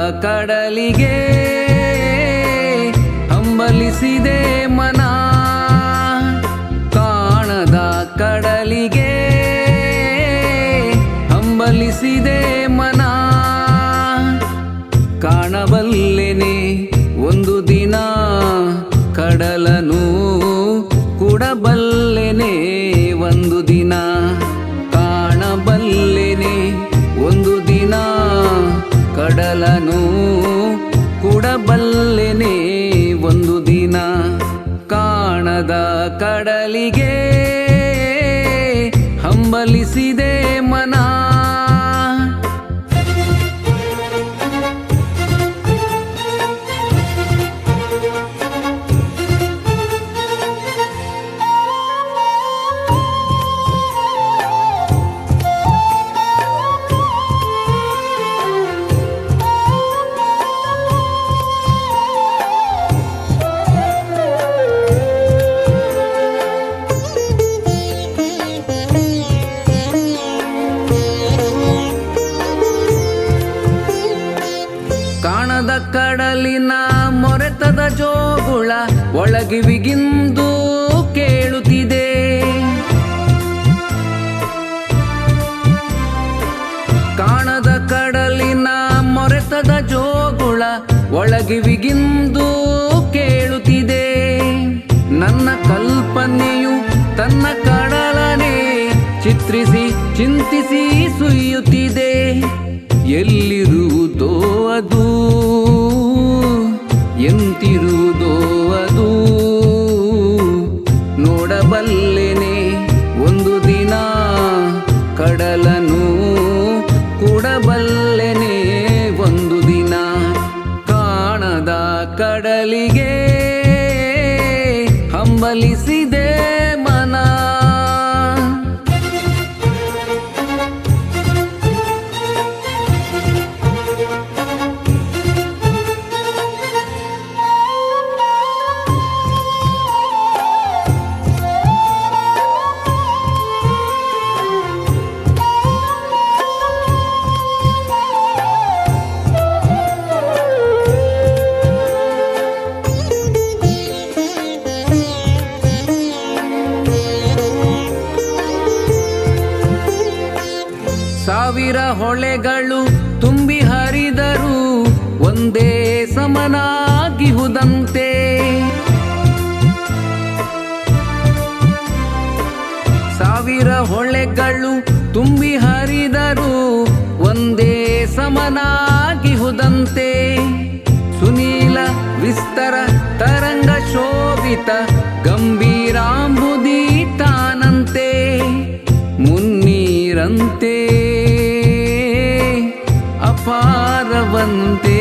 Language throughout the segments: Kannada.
ಕಡಲಿಗೆ ಹಂಬಲಿಸಿದೆ ಮನ, ಕಾಣದ ಕಡಲಿಗೆ ಹಂಬಲಿಸಿದೆ ಮನ. ಕಾಣಬಲ್ಲೆನೆ ಒಂದು ದಿನ ಕಡಲನು, ಕೂಡಬಲ್ಲೆನೆ ಒಂದು ದಿನ. ಕಾಣಬಲ್ಲೆನೆ ಒಂದು ದಿನ ಕಡಲನು, ಕೂಡಬಲ್ಲೆನೆ ಒಂದು ದಿನ. ಕಾಣದ ಕಡಲಿಗೆ ಹಂಬಲಿಸಿದೆ ಮನ. ಕಾಣದ ಕಡಲಿನ ಮೊರೆತದ ಜೋಗುಳ ಒಳಗಿವಿಗಿಂದು ಕೇಳುತ್ತಿದೆ. ಕಾಣದ ಕಡಲಿನ ಮೊರೆತದ ಜೋಗುಳ ಒಳಗಿವಿಗಿಂದು ಕೇಳುತ್ತಿದೆ. ನನ್ನ ಕಲ್ಪನೆಯು ತನ್ನ ಕಡಲನೆ ಚಿತ್ರಿಸಿ ಚಿಂತಿಸಿ ಸುಯ್ಯುತ್ತಿದೆ. ಎಲ್ಲಿರುವುದೋ ಅದು, ಎಂತಿರುವುದೋ ಅದು, ನೋಡಬಲ್ಲೆನೆ ಒಂದು ದಿನ ಕಡಲನು, ಕೂಡಬಲ್ಲೆನೆ ಒಂದು ದಿನ. ಕಾಣದ ಕಡಲಿಗೆ ಹಂಬಲಿಸಿದೆ ಮನ. ಸಾವಿರ ಹೊಳೆಗಳು ತುಂಬಿ ಹರಿದರೂ ಒಂದೇ ಸಮನಾಗಿಹುದಂತೆ. ಸಾವಿರ ಹೊಳೆಗಳು ತುಂಬಿ ಹರಿದರೂ ಒಂದೇ ಸಮನಾಗಿಹುದಂತೆ. ಸುನೀಲ ವಿಸ್ತರ ತರಂಗ ಶೋಭಿತ ಗಂಭೀರಾಂಬುದಿ ತಾನಂತೆ. ಮುನ್ನೀರಂತೆ ಅಪಾರವಂತೆ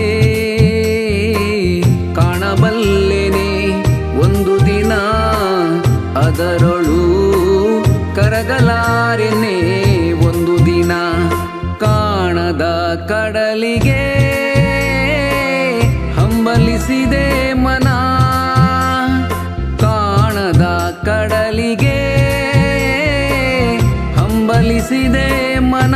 ಕಾಣಬಲ್ಲೆನೆ ಒಂದು ದಿನ, ಅದರೊಳು ಕರಗಲಾರೆನೆ ಒಂದು ದಿನ. ಕಾಣದ ಕಡಲಿಗೆ ಹಂಬಲಿಸಿದೆ ಮನ. ಕಾಣದ ಕಡಲಿಗೆ ಹಂಬಲಿಸಿದೆ ಮನ.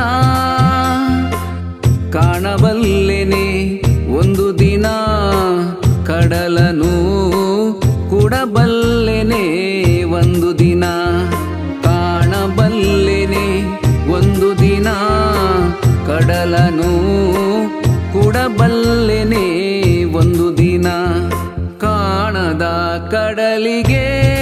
ಕಾಣಬಲ್ಲೆನೆ ಒಂದು ದಿನ ಕಡಲನು, ಕೂಡಬಲ್ಲೆನೆ ಒಂದು ದಿನ. ಕಾಣಬಲ್ಲೆನೆ ಒಂದು ದಿನ ಕಡಲನು, ಕೂಡಬಲ್ಲೆನೆ ಒಂದು ದಿನ. ಕಾಣದ ಕಡಲಿಗೆ